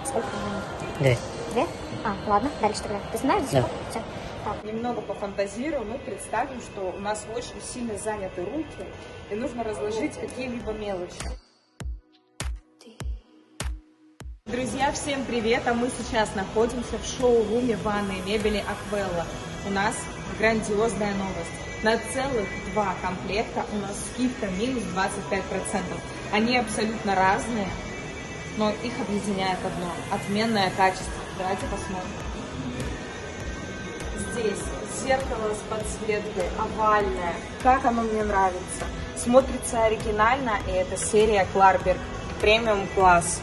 Сколько минут? 2. 2? А, ладно, дальше тогда. Ты знаешь? Да. Все. Немного пофантазируем и представим, что у нас очень сильно заняты руки, и нужно разложить какие-либо мелочи. Друзья, всем привет! А мы сейчас находимся в шоуруме ванной мебели Аквелла. У нас грандиозная новость. На целых 2 комплекта у нас скидка минус 25%. Они абсолютно разные, но их объединяет одно – отменное качество. Давайте посмотрим. Здесь зеркало с подсветкой, овальное. Как оно мне нравится. Смотрится оригинально, и это серия Кларберг. Премиум класс.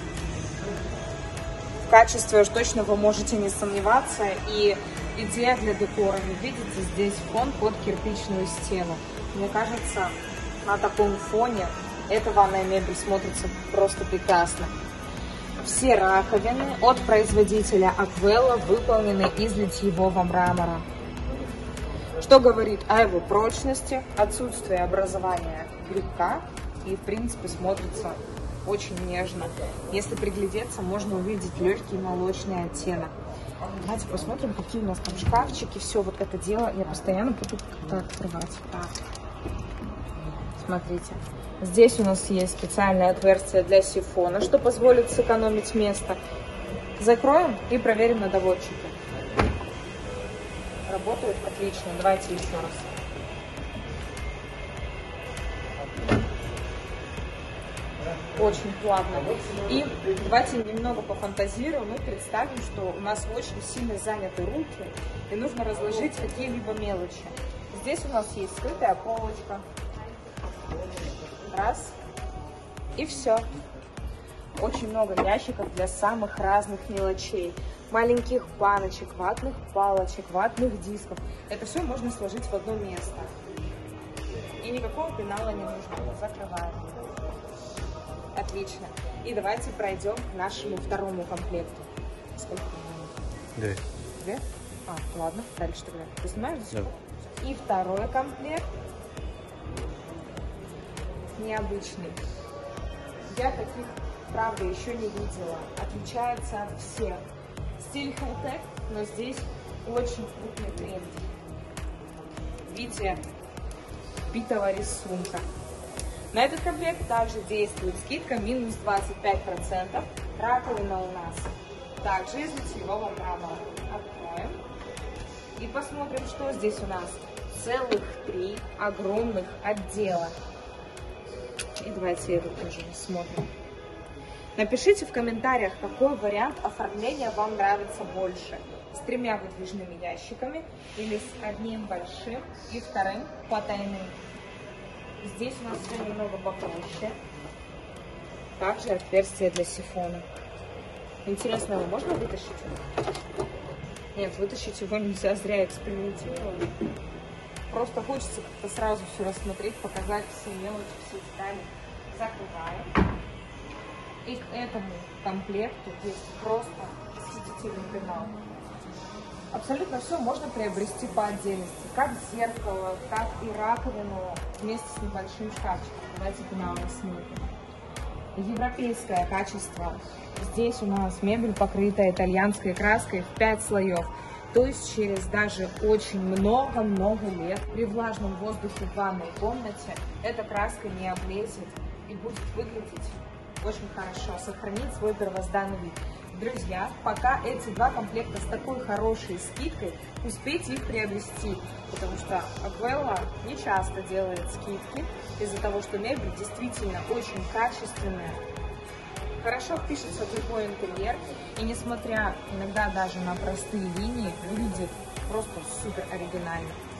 В качестве уж точно вы можете не сомневаться. И идея для декора. Вы видите, здесь фон под кирпичную стену. Мне кажется, на таком фоне эта ванная мебель смотрится просто прекрасно. Все раковины от производителя Аквелла выполнены из литьевого мрамора, что говорит о его прочности, отсутствии образования грибка и, в принципе, смотрится очень нежно. Если приглядеться, можно увидеть легкий молочный оттенок. Давайте посмотрим, какие у нас там шкафчики. Все вот это дело я постоянно буду как-то открывать. Так. Смотрите. Здесь у нас есть специальное отверстие для сифона, что позволит сэкономить место. Закроем и проверим на доводчике. Работает отлично. Давайте еще раз. Очень плавно. И давайте немного пофантазируем и представим, что у нас очень сильно заняты руки, и нужно разложить какие-либо мелочи. Здесь у нас есть скрытая полочка. Раз. И все. Очень много ящиков для самых разных мелочей. Маленьких баночек, ватных палочек, ватных дисков. Это все можно сложить в одно место. И никакого пенала не нужно. Закрываем. Отлично. И давайте пройдем к нашему второму комплекту. Сколько минут? 2. 2? А, ладно. Дальше тогда. Ты снимаешь? Да. И второй комплект. Необычный. Я таких, правда, еще не видела. Отличается от всех. Стиль хай-тек, но здесь очень крупный принт в виде битого рисунка. На этот комплект также действует скидка минус 25%. Раковина у нас также из литьевого мрамора. Откроем и посмотрим, что здесь у нас. Целых 3 огромных отдела. И давайте это тоже рассмотрим. Напишите в комментариях, какой вариант оформления вам нравится больше. С 3 выдвижными ящиками или с одним большим и вторым потайным. Здесь у нас все немного попроще. Также отверстие для сифона. Интересно, его можно вытащить? Нет, вытащить его нельзя, зря экспериментировали. Просто хочется как-то сразу все рассмотреть, показать все мелочи, все детали. Закрываем. И к этому комплекту есть просто восхитительный пенал. Абсолютно все можно приобрести по отдельности. Как зеркало, так и раковину вместе с небольшим шкафчиком. Давайте пенал рассмотрим. Европейское качество. Здесь у нас мебель покрыта итальянской краской в 5 слоев. То есть через даже очень много-много лет при влажном воздухе в ванной комнате эта краска не облезет и будет выглядеть очень хорошо, сохранить свой первозданный вид. Друзья, пока эти 2 комплекта с такой хорошей скидкой, успейте их приобрести, потому что Аквелла не часто делает скидки из-за того, что мебель действительно очень качественная. Хорошо впишется в любой интерьер, и несмотря иногда даже на простые линии, выглядит просто супер оригинально.